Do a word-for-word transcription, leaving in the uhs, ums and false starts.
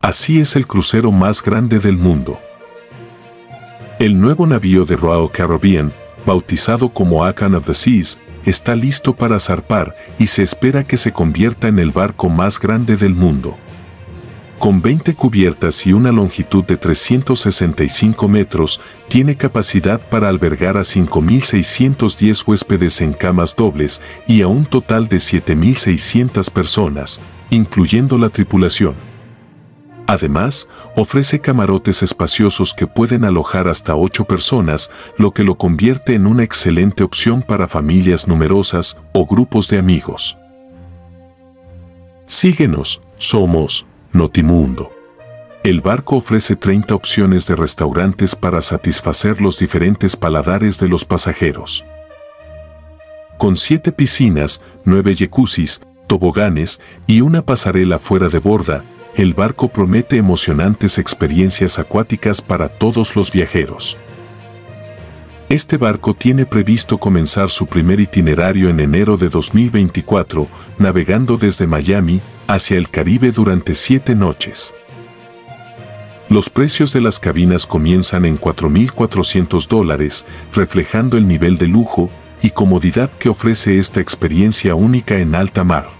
Así es el crucero más grande del mundo. El nuevo navío de Royal Caribbean, bautizado como Akan of the Seas, está listo para zarpar y se espera que se convierta en el barco más grande del mundo. Con veinte cubiertas y una longitud de trescientos sesenta y cinco metros, tiene capacidad para albergar a cinco mil seiscientos diez huéspedes en camas dobles y a un total de siete mil seiscientas personas, incluyendo la tripulación. Además, ofrece camarotes espaciosos que pueden alojar hasta ocho personas, lo que lo convierte en una excelente opción para familias numerosas o grupos de amigos. Síguenos, somos Notimundo. El barco ofrece treinta opciones de restaurantes para satisfacer los diferentes paladares de los pasajeros. Con siete piscinas, nueve jacuzzis, toboganes y una pasarela fuera de borda, el barco promete emocionantes experiencias acuáticas para todos los viajeros. Este barco tiene previsto comenzar su primer itinerario en enero de dos mil veinticuatro, navegando desde Miami hacia el Caribe durante siete noches. Los precios de las cabinas comienzan en cuatro mil cuatrocientos dólares, reflejando el nivel de lujo y comodidad que ofrece esta experiencia única en alta mar.